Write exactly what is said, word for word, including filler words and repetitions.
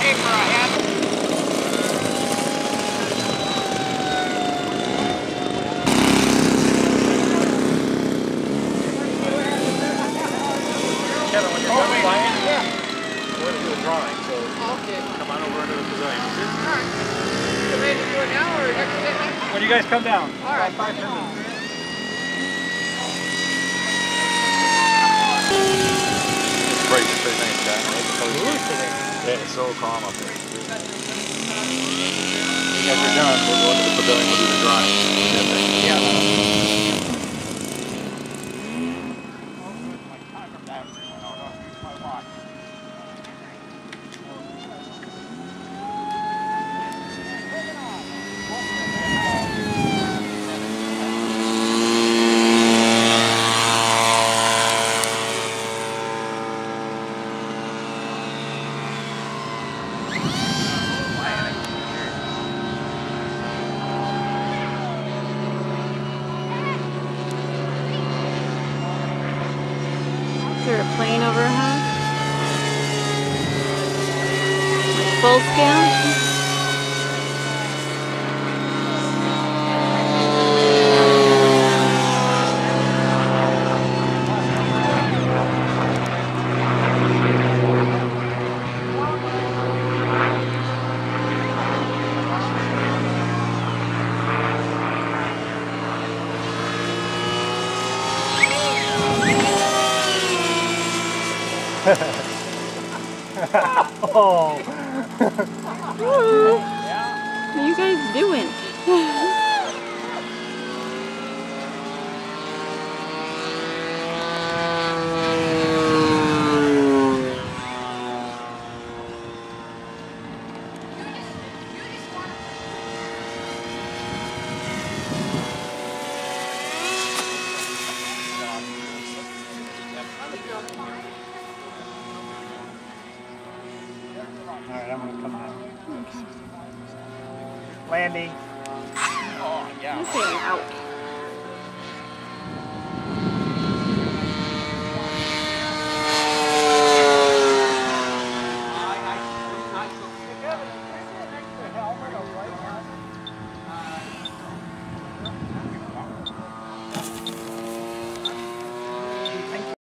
paper I have. Kevin, when you're Oh, done wait. flying, Yeah. we're going to do a drawing, so Okay. come on over into the pavilion. Alright. So ready to do it now or next day? When you guys come down. Alright. About five minutes. Right, it's very nice, guy. Yeah, it's so calm up there. After done, we'll go into the pavilion, we'll do the drawing. Yeah. Is there a plane overhead? Like full scale? Oh! What are you guys doing? Alright, I'm gonna come down. Okay. Landing. Oh, yeah. I'm saying out.